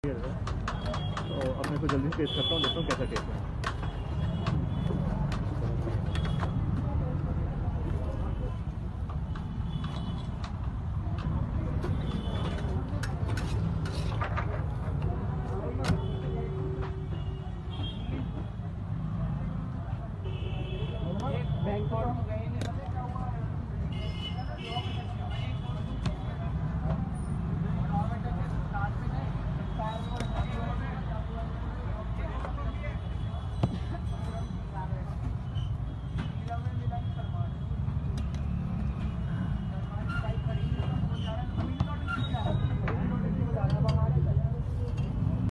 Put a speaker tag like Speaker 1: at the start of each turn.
Speaker 1: तो अब मैं इसको जल्दी टेस्ट करता हूँ, देखता हूँ कैसा टेस्ट है।